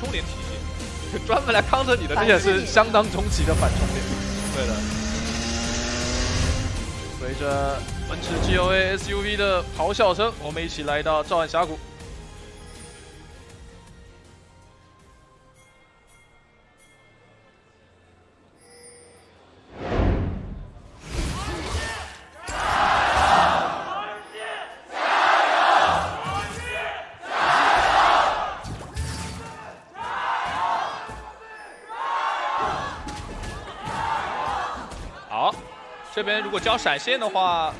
冲连体系，专门来 counter 你的， 反而且制你是相当终极的反冲连。对的。随着奔驰 GOA SUV 的咆哮声，我们一起来到照暗峡谷。 好，这边如果交闪现的话，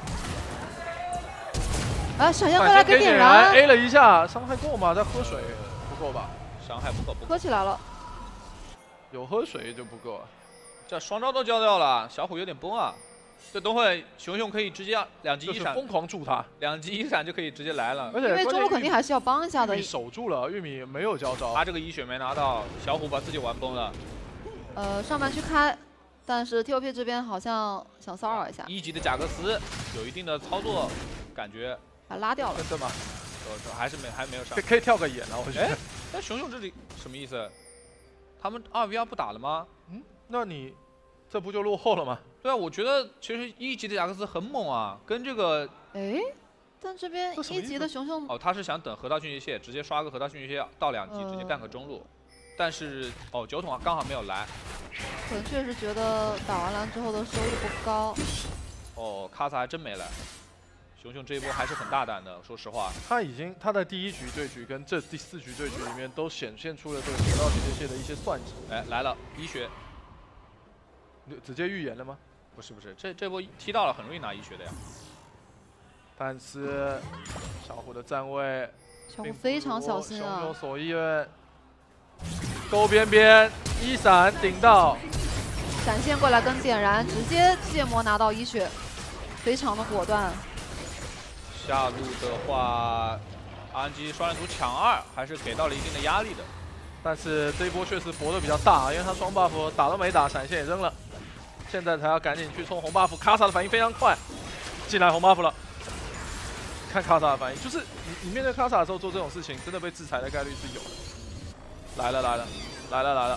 啊，闪现过来给点燃 ，A 了一下，伤害够吗？在喝水，不够吧？伤害不够， 喝起来了， 有喝水就不够啊。这双招都交掉了，小虎有点崩啊。这等会熊熊可以直接2级一闪，疯狂助他，2级一闪就可以直接来了。而且因为中路肯定还是要帮一下的。 守住了，玉米没有交招，他这个一血没拿到，小虎把自己玩崩了。 上半区开。 但是 TOP 这边好像想骚扰一下，1 级的贾克斯有一定的操作感觉， 把拉掉了。 真的吗？还没有上，可以跳个眼啊，我觉得。那熊熊这里什么意思？他们2v2不打了吗？嗯，那你这不就落后了吗？对啊，我觉得其实1级的贾克斯很猛啊，跟这个但这边1级的熊熊哦，他是想等河道迅捷械，直接刷个河道迅捷械到2级，直接干个中路。 但是酒桶刚好没有来， 可能确实觉得打完蓝之后的收益不高。 卡萨还真没来，熊熊这一波还是很大胆的，说实话。他的第1局对局跟这第4局对局里面都显现出了这个河道迅捷械的一些算计。哎，来了1血，直接预言了吗？不是，这波踢到了很容易拿1血的呀。但是小虎的站位， 小虎非常小心啊， 熊熊所愿。 勾边边1闪顶到， 闪现过来跟点燃，直接芥末拿到1血，非常的果断。 下路的话，RNG 双人组抢2还是给到了一定的压力的，但是这一波确实搏得比较大，因为他双 buff 打都没打，闪现也扔了，现在才要赶紧去冲红 buff。卡萨的反应非常快，进来红 buff 了。看卡萨的反应，就是你面对卡萨的时候做这种事情，真的被制裁的概率是有的。 来了！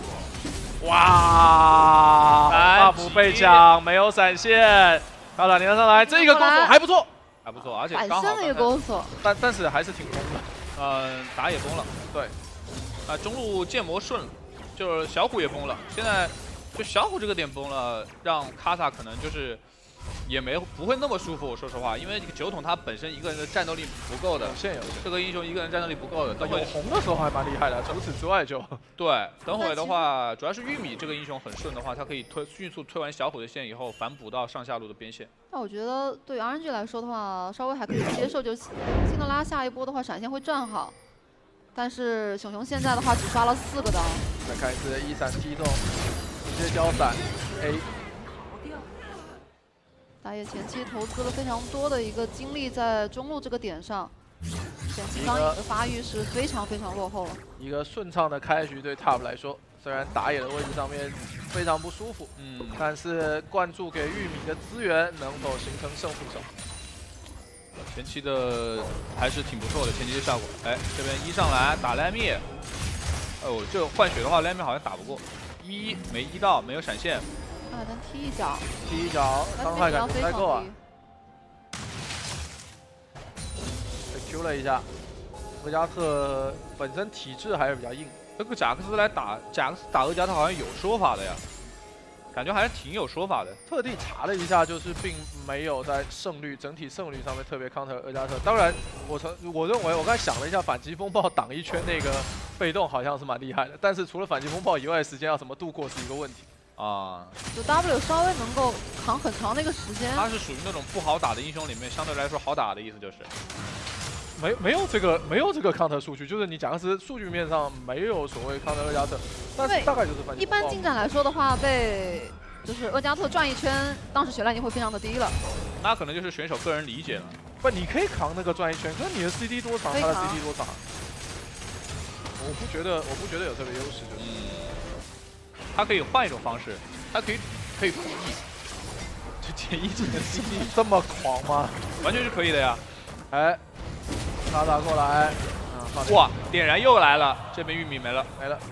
哇 ！buff 被抢，没有闪现，卡塔连上来，这个攻锁还不错，而且刚好的一个攻锁， 但是还是挺崩的，打也崩了，对，中路剑魔顺了，就是小虎也崩了，现在就小虎这个点崩了，让卡萨可能就是。 也不会那么舒服，我说实话，因为这个酒桶他本身一个人的战斗力不够的，这个英雄一个人战斗力不够的。等会红的时候还蛮厉害的，除此之外就对。等会的话，主要是玉米这个英雄很顺的话，他可以迅速推完小虎的线以后，反补到上下路的边线。 但我觉得对于 RNG 来说的话，稍微还可以接受，就辛德拉下一波的话闪现会站好。但是熊熊现在的话只刷了4个刀。 再看一次1闪击中，直接交闪 A。 打野前期投资了非常多的一个精力在中路这个点上，前期钢影的发育是非常落后了。一个顺畅的开局对 TOP 来说，虽然打野的位置上面非常不舒服，但是灌注给玉米的资源能否形成胜负手？前期的还是挺不错的，前期的效果。哎，这边1上来打莱密，这换血的话，莱密好像打不过，1没1到，没有闪现。 还能踢一脚， 伤害感不太够啊。被 Q 了一下，厄加特本身体质还是比较硬。这个贾克斯来打厄加特好像有说法的呀，感觉还是挺有说法的。特地查了一下，就是并没有在整体胜率上面特别 counter 厄加特。当然，我认为我刚才想了一下，反击风暴挡1圈那个被动好像是蛮厉害的，但是除了反击风暴以外，时间要怎么度过是一个问题。 就 W 稍微能够扛很长的一个时间。 他是属于那种不好打的英雄里面，相对来说好打的意思就是，没有这个 counter 数据，就是你贾克斯数据面上没有所谓 counter 厄加特，但是大概就是反击。 一般进展来说的话，就是厄加特转1圈，当时血量已经会非常的低了。 那可能就是选手个人理解了。不，你可以扛那个转1圈，可是你的 CD 多长，他的 CD 多长？我不觉得有特别优势，就是。 他可以换一种方式，他可以故意就减1技能 CD 这么狂吗？完全是可以的呀！哎，卡打过来， 哇，点燃又来了，这边玉米没了。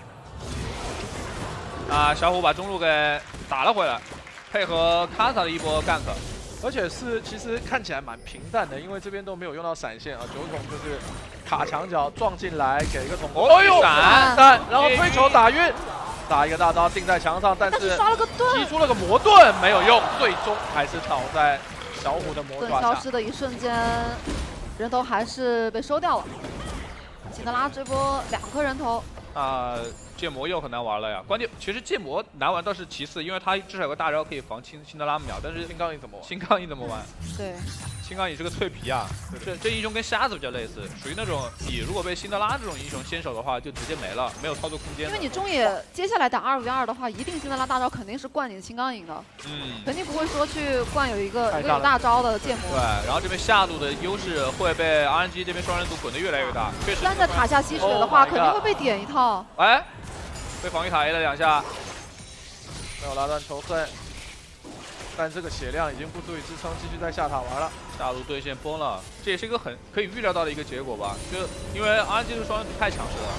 啊，小虎把中路给打了回来，配合卡萨的一波 gank。 而且其实看起来蛮平淡的，因为这边都没有用到闪现啊，九筒就是卡墙角撞进来，给一个筒， 哎呦，闪， 然后推球打晕，打一个大招定在墙上，但是刷了个盾， 击出了个魔盾没有用，最终还是倒在小虎的魔爪下。 盾消失的一瞬间，人头还是被收掉了。辛德拉这波2颗人头。 剑魔又很难玩了呀。关键其实剑魔难玩倒是其次，因为他至少有个大招可以防辛德拉秒。但是新刚影怎么玩？ 新刚影怎么玩？ 对， 新刚影是个脆皮啊。这英雄跟瞎子比较类似，属于那种你如果被辛德拉这种英雄先手的话，就直接没了，没有操作空间。 因为你中野接下来打2v2的话，一定辛德拉大招肯定是灌你的新刚影的。肯定不会说去灌有一个有大招的剑魔。 对，然后这边下路的优势会被 RNG 这边双人组滚得越来越大。确实。 站在塔下吸血的话，肯定会被点一套。 哎。 被防御塔 A 了2下， 没有拉断仇恨，但这个血量已经不足以支撑继续在下塔玩了。 下路对线崩了，这也是一个很可以预料到的一个结果吧？就因为 RNG 的双人组太强势了。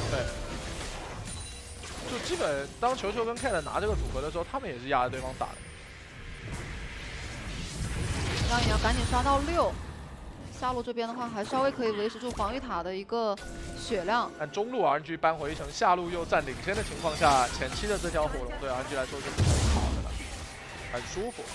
对，就基本当球球跟 Cat 拿这个组合的时候，他们也是压着对方打的。 让也要赶紧刷到6。 下路这边的话，还稍微可以维持住防御塔的一个血量。 但中路 RNG 扳回一城，下路又占领先的情况下，前期的这条火龙对 RNG 来说是很好的了，很舒服。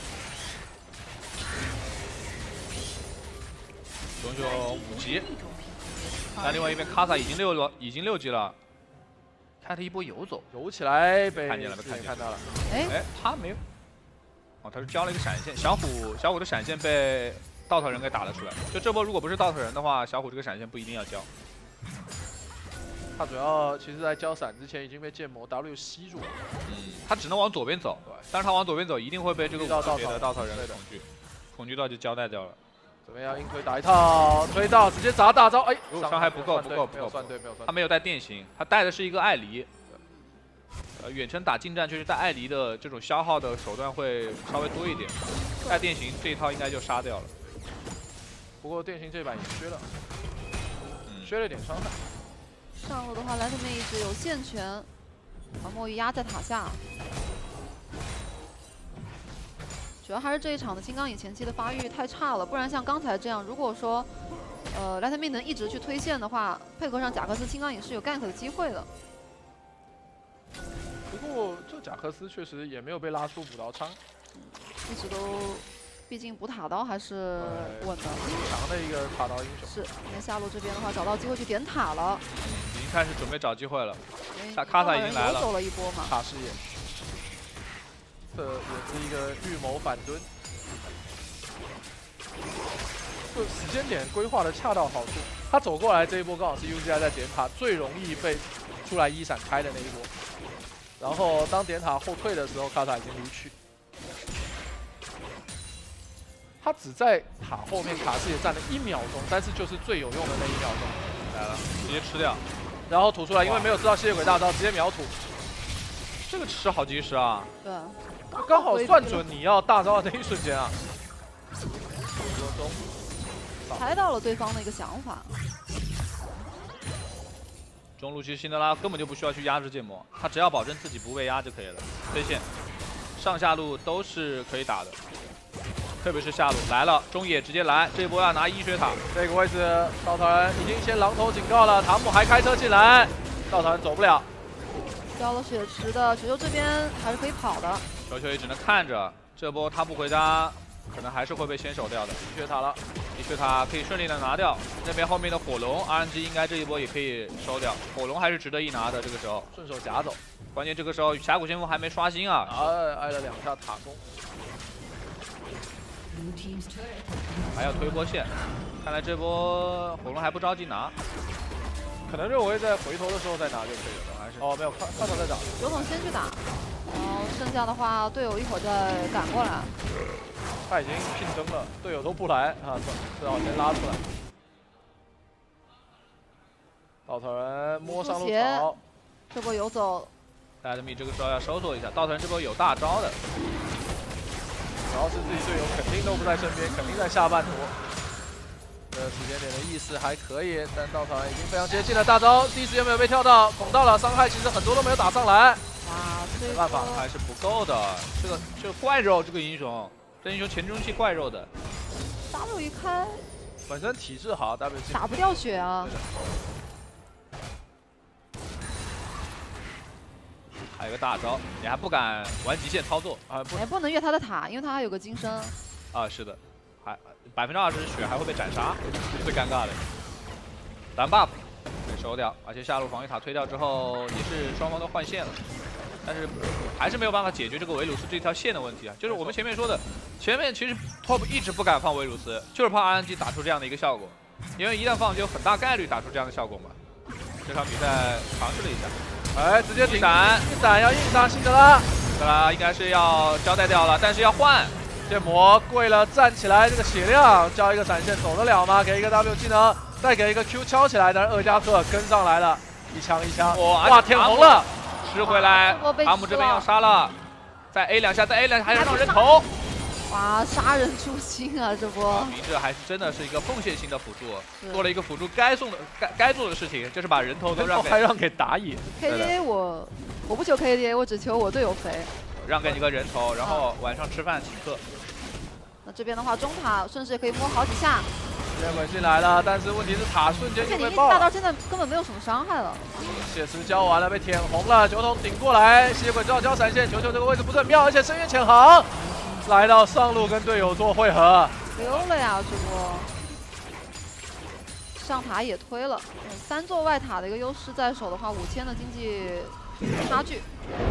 熊熊5级，但另外一边卡萨已经6级了，开他一波游走， 游起来被看到了。 哎， 他没有，哦，他是交了一个闪现，小虎的闪现被。 稻草人给打了出来，就这波如果不是稻草人的话，小虎这个闪现不一定要交。 他主要其实在交闪之前已经被剑魔 W 吸住了。 他只能往左边走，但是他往左边走一定会被这个5级的稻草人的恐惧到就交代掉了。 怎么样？硬推打一套，推到直接砸大招，哎， 伤害不够， 没有算对，没有算。 他没有带电刑，他带的是一个艾离。远程打近战确实带艾离的这种消耗的手段会稍微多一点，带电刑这一套应该就杀掉了。 不过电信这把也削了，削了点伤害。 上路的话，莱特妹一直有线权，把墨鱼压在塔下。主要还是这一场的金刚影前期的发育太差了，不然像刚才这样，如果说莱特妹能一直去推线的话，配合上贾克斯，金刚影是有 gank 的机会的。 不过这贾克斯确实也没有被拉出补刀仓， 一直都。 毕竟补塔刀还是稳的， 挺强的一个塔刀英雄。 是，那下路这边的话找到机会去点塔了， 已经开始准备找机会了。卡萨已经来了， 走了一波嘛。 塔视野，这也是一个预谋反蹲，就时间点规划的恰到好处。他走过来这一波刚好是 UZI 在点塔最容易被出来1闪开的那一波，然后当点塔后退的时候，卡萨已经离去。 他只在塔后面卡视野站了1秒钟，但是就是最有用的那1秒钟来了，直接吃掉， 然后吐出来，因为没有知道吸血鬼大招，直接秒吐。 这个吃好及时啊！ 对， 刚好算准你要大招的那一瞬间啊。 猜到了对方的一个想法。 中路其实辛德拉根本就不需要去压制剑魔，他只要保证自己不被压就可以了。推线，上下路都是可以打的。 特别是下路来了，中野直接来，这一波要拿1血塔。 这个位置，稻草人已经先狼头警告了，唐姆还开车进来，稻草人走不了。 交了血池的球球这边还是可以跑的， 球球也只能看着，这波他不回家，可能还是会被先手掉的。 1血塔了 ，1血塔可以顺利的拿掉。那边后面的火龙 RNG 应该这一波也可以收掉，火龙还是值得一拿的。这个时候顺手夹走， 关键这个时候峡谷先锋还没刷新啊， 挨了2下塔攻。 还要推波线，看来这波火龙还不着急拿， 可能认为在回头的时候再拿就可以了，还是没有，看到在打， 有种先去打，然后剩下的话队友一会儿再赶过来。 他已经拼争了，队友都不来啊，只好先拉出来。稻草人摸上路草， 这波游走， 莱特米这个时候要收缩一下，稻草人这波有大招的。 主要是自己队友肯定都不在身边，肯定在下半途。 这个时间点的意识还可以，但稻草人已经非常接近了。大招第一时间没有被跳到，捅到了，伤害其实很多都没有打上来。 哇， 没办法，还是不够的。这个怪肉，这个英雄，这英雄前中期怪肉的。 W 一开， 本身体质好 ，W 打不掉血啊。 还有个大招，你还不敢玩极限操作啊？ 不能越他的塔，因为他还有个金身。 啊，是的，还20%血还会被斩杀，最尴尬的。蓝 buff 被收掉，而且下路防御塔推掉之后，也是双方都换线了，但是还是没有办法解决这个维鲁斯这条线的问题啊。就是我们前面说的，前面其实 Top 一直不敢放维鲁斯，就是怕 RNG 打出这样的一个效果，因为一旦放就有很大概率打出这样的效果嘛。这场比赛尝试了一下。哎，直接顶闪，要硬杀辛德拉，辛德拉应该是要交代掉了，但是要换。剑魔跪了，站起来，这个血量交一个闪现走得了吗？给一个 W 技能，再给一个 Q 敲起来，但是厄加克跟上来了，一枪，哇，舔红了，吃回来，阿姆这边要杀了，再 A 2下，再 A 2下，还要上人头。 哇，杀人诛心啊！这波明智还是真的是一个奉献型的辅助，做了一个辅助该做的事情，就是把人头都让给打野。 KDA 我不求 KDA， 我只求我队友肥。 让给你个人头，然后晚上吃饭请客。 那这边的话，中塔顺势也可以摸好几下。 血鬼进来了，但是问题是塔瞬间就被爆了。 大招现在根本没有什么伤害了。 血池交完了，被舔红了，酒桶顶过来，血鬼正好交闪现，球这个位置不是很妙，而且深渊潜航。来到上路跟队友做汇合， 溜了呀！这波上塔也推了，3座外塔的一个优势在手的话，5000的经济差距。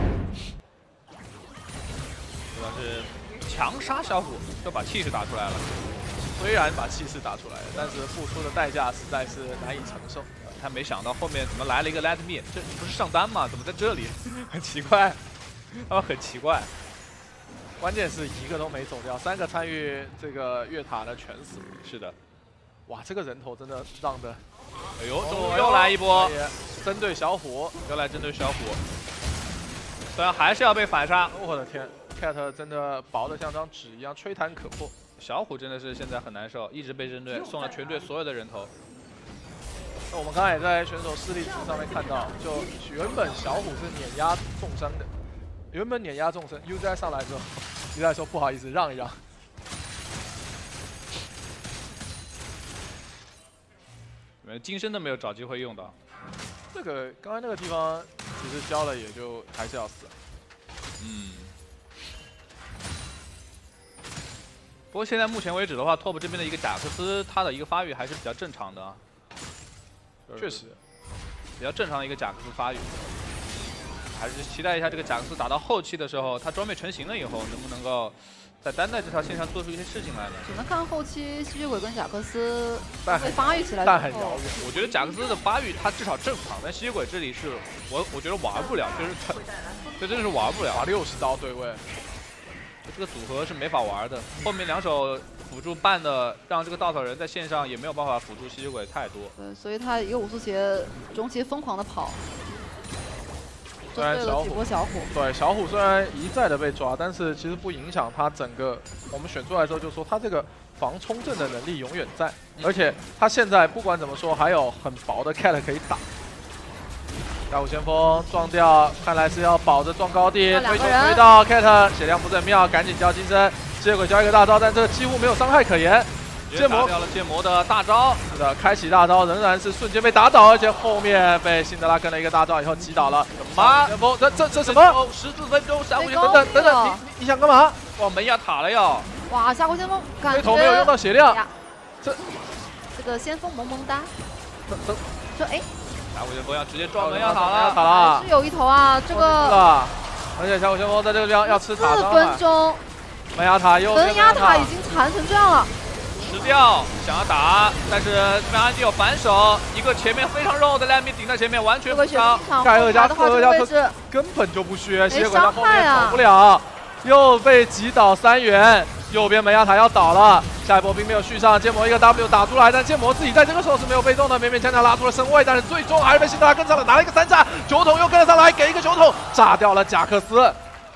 主要是强杀小虎，就把气势打出来了。 虽然把气势打出来了，但是付出的代价实在是难以承受。 他没想到后面怎么来了一个 Let Me， 这不是上单吗？怎么在这里？很奇怪，他们很奇怪。 关键是一个都没走掉，3个参与这个越塔的全死。 是的， 哇，这个人头真的让的， 哎呦，又来一波， 针对小虎， 又来针对小虎，虽然还是要被反杀。 我的天 ，Cat 真的薄的像张纸一样，吹弹可破。 小虎真的是现在很难受，一直被针对，送了全队所有的人头。 那我们刚才也在选手势力图上面看到，就原本小虎是碾压重伤的。原本碾压众生 ，UZI 上来之后，UZI 说不好意思让一让。 金身都没有找机会用到。 这个刚才那个地方，其实交了也就还是要死。 不过现在目前为止的话 ，Top 这边的一个贾克斯，他的一个发育还是比较正常的啊。 确实， 比较正常的一个贾克斯发育。还是期待一下这个贾克斯打到后期的时候，他装备成型了以后，能不能够在单带这条线上做出一些事情来呢？ 只能看后期吸血鬼跟贾克斯会发育起来。 但很遥远。 我觉得贾克斯的发育他至少正常，但吸血鬼这里是我觉得玩不了，就是这真的是玩不了。 打60刀对位， 这个组合是没法玩的。后面2手辅助办的，让这个稻草人在线上也没有办法辅助吸血鬼太多。 对，所以他一个5速鞋中期疯狂的跑。 虽然小虎虽然一再的被抓，但是其实不影响他整个。我们选出来之后就说他这个防冲阵的能力永远在，而且他现在不管怎么说还有很薄的 Cat 可以打。大虎先锋撞掉，看来是要保着撞高地，推球推到 Cat， 血量不是很妙，赶紧交金身，吸血鬼交一个大招，但这个几乎没有伤害可言。 剑魔掉了剑魔的大招， 是的，开启大招仍然是瞬间被打倒，而且后面被辛德拉跟了一个大招以后击倒了。前锋，这什么 ？14分钟，3分钟， 等等，你想干嘛？ 哇，门牙塔了呀！ 哇，下过先锋，感觉对头没有用到血量， 这个先锋萌萌哒。说哎， 下过先锋要直接撞门牙塔了， 还是有一头啊，这个。 而且下过先锋在这个地方要吃塔 4分钟， 门牙塔又门牙塔已经残成这样了。 吃掉，想要打，但是这边安迪有反手，一个前面非常肉的Let Me顶在前面，完全不伤。 盖厄加特根本就不削，吸血鬼在后面走不了，又被击倒3元。右边门牙塔要倒了，下一波兵没有续上，剑魔一个 W 打出来，但剑魔自己在这个时候是没有被动的，勉勉强强拉出了身位，但是最终还是被辛德拉跟上了，拿了一个3炸，酒桶又跟了上来，给一个酒桶炸掉了贾克斯。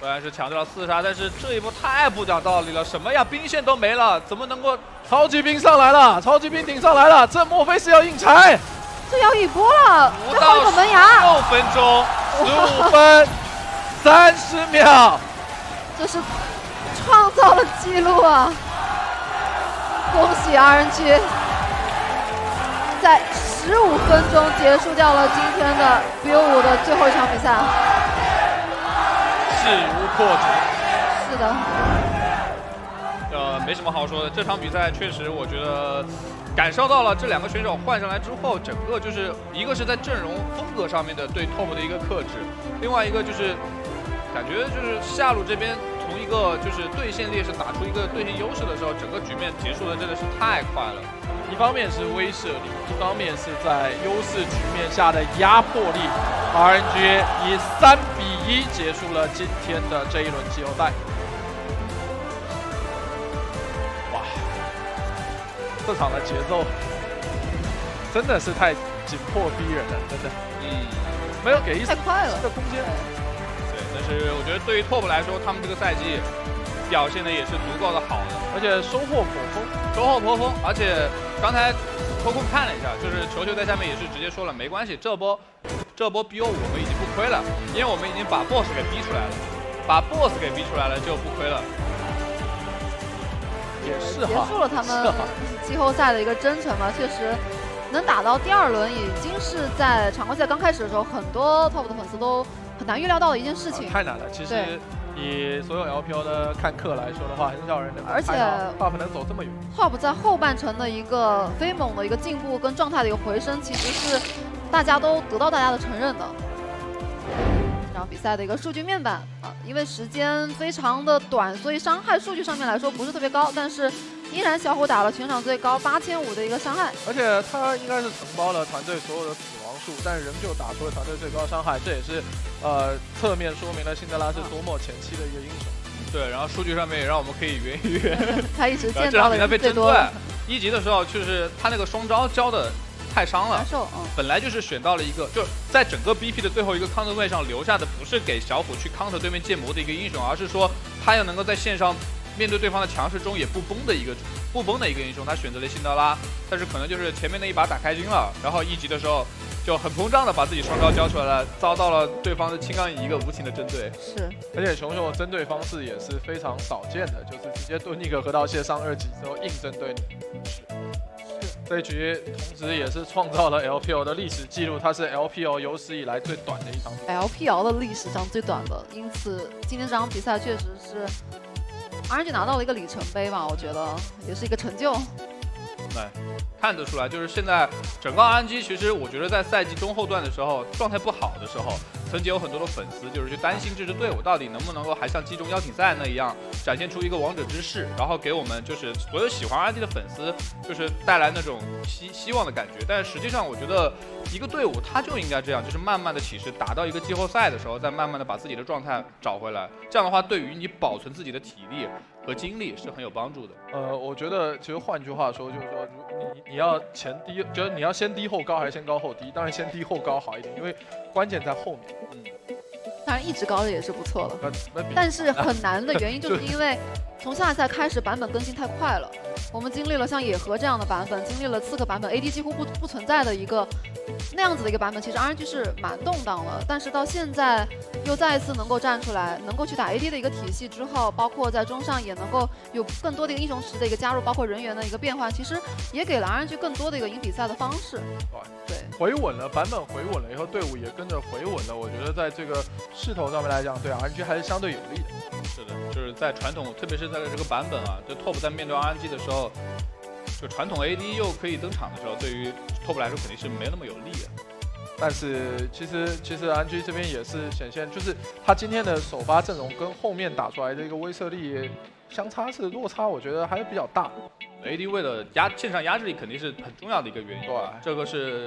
虽然是抢掉了4杀，但是这一波太不讲道理了，什么呀，兵线都没了，怎么能够？ 超级兵上来了，超级兵顶上来了，这莫非是要硬拆？ 这要一波了，最后一个门牙 ，6分钟 ，15分30秒， 这是创造了记录啊！恭喜 RNG， 在15分钟结束掉了今天的 BO5的最后一场比赛， 势如破竹。 是的。 没什么好说的，这场比赛确实我觉得感受到了这2个选手换上来之后，整个就是一个是在阵容风格上面的对 TOP 的一个克制，另外一个就是感觉就是下路这边从一个就是对线劣势打出一个对线优势的时候，整个局面结束的真的是太快了。 一方面是威慑力，一方面是在优势局面下的压迫力。RNG 以3比1结束了今天的这一轮季后赛。哇，这场的节奏真的是太紧迫逼人了，真的。没有给太快了的空间。 对，但是我觉得对于 TOP 来说，他们这个赛季表现的也是足够的好的， 而且收获颇丰， 而且刚才偷空看了一下，就是球球在下面也是直接说了，没关系，这波 BO5我们已经不亏了，因为我们已经把 BOSS 给逼出来了，把 BOSS 给逼出来了就不亏了。 也是结束了他们季后赛的一个征程嘛，确实能打到第2轮，已经是在常规赛刚开始的时候，很多 TOP 的粉丝都很难预料到的一件事情。 太难了，其实。以所有 LPL 的看客来说的话，很少人能而且 TOP 能走这么远。 TOP 在后半程的一个飞猛的一个进步跟状态的一个回升，其实是大家都得到大家的承认的。这场比赛的一个数据面板啊，因为时间非常的短，所以伤害数据上面来说不是特别高，但是依然小虎打了全场最高8500的一个伤害， 而且他应该是承包了团队所有的死亡数，但仍旧打出了团队最高伤害，这也是侧面说明了辛德拉是多么前期的一个英雄。 对，然后数据上面也让我们可以圆一圆。 他一直见到的被最多。 1级的时候就是他那个双招交的太伤了， 难受。 本来就是选到了一个，就是在整个 BP 的最后一个 counter 位上留下的，不是给小虎去 counter 对面剑魔的一个英雄，而是说他要能够在线上面对对方的强势中也不崩的一个英雄，他选择了辛德拉，但是可能就是前面那一把打开金了，然后1级的时候就很膨胀的把自己双招交出来了，遭到了对方的青钢影一个无情的针对。 是， 而且熊熊的针对方式也是非常少见的，就是直接蹲一个河道蟹上2级之后硬针对你。是，这一局同时也是创造了 LPL 的历史记录，它是 LPL 有史以来最短的一场比赛。 LPL 的历史上最短的，因此今天这场比赛确实是 RNG 拿到了一个里程碑吧，我觉得也是一个成就。 对，看得出来，就是现在整个 RNG， 其实我觉得在赛季中后段的时候，状态不好的时候，曾经有很多的粉丝就是去担心这支队伍到底能不能够还像季中邀请赛那样展现出一个王者之势，然后给我们就是所有喜欢 RNG 的粉丝就是带来那种希望的感觉。但是实际上，我觉得一个队伍它就应该这样，就是慢慢的起势，打到一个季后赛的时候，再慢慢的把自己的状态找回来。这样的话，对于你保存自己的体力和精力是很有帮助的。 我觉得其实换句话说，就是说你要前低，就是你要先低后高还是先高后低？当然先低后高好一点，因为关键在后面。 当然一直高的也是不错的，但是很难的原因就是因为从下赛开始版本更新太快了，我们经历了像野河这样的版本，经历了刺客版本 ，AD 几乎不存在的一个那样子的一个版本，其实 RNG 是蛮动荡了。但是到现在又再一次能够站出来，能够去打 AD 的一个体系之后，包括在中上也能够有更多的一个英雄池的一个加入，包括人员的一个变换，其实也给了 RNG 更多的一个赢比赛的方式。对， 回稳了，版本回稳了以后，队伍也跟着回稳了。我觉得在这个势头上面来讲，对 RNG 还是相对有利的。 是的，就是在传统，特别是在这个版本啊，就 TOP 在面对 RNG 的时候，就传统 AD 又可以登场的时候，对于 TOP 来说肯定是没那么有利的。 但是其实 RNG 这边也是显现，就是他今天的首发阵容跟后面打出来的一个威慑力相差是落差，我觉得还是比较大。 AD 为了线上压制力肯定是很重要的一个原因，对，这个是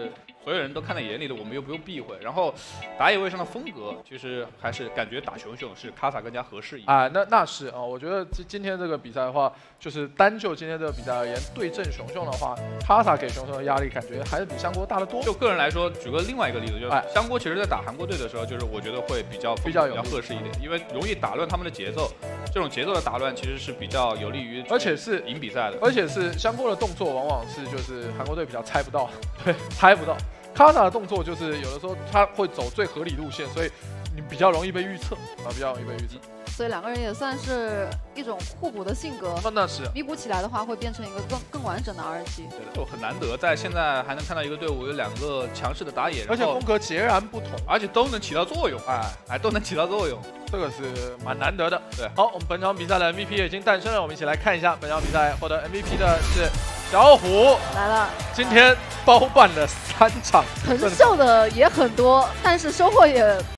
所有人都看在眼里的，我们又不用避讳。然后打野位上的风格，其实还是感觉打熊熊是卡萨更加合适一点。 啊，那是啊，我觉得今天这个比赛的话，就是单就今天这个比赛而言，对阵熊熊的话，卡萨给熊熊的压力感觉还是比香锅大得多。 就个人来说，举个另外一个例子，就是香锅其实在打韩国队的时候，就是我觉得会比较合适一点，因为容易打乱他们的节奏。这种节奏的打乱其实是比较有利于， 而且是赢比赛的。 而且是香锅的动作往往是就是韩国队比较猜不到，对，猜不到。卡萨的动作就是有的时候他会走最合理路线，所以你比较容易被预测啊，比较容易被预测。 所以两个人也算是一种互补的性格， 那是弥补起来的话，会变成一个更完整的 RNG。 对的，就很难得在现在还能看到一个队伍有2个强势的打野， 而且风格截然不同， 而且都能起到作用，都能起到作用， 这个是蛮难得的。 对， 好，我们本场比赛的 MVP 已经诞生了，我们一起来看一下本场比赛获得 MVP 的是小虎来了， 今天包办了3场， 横秀的也很多，但是收获也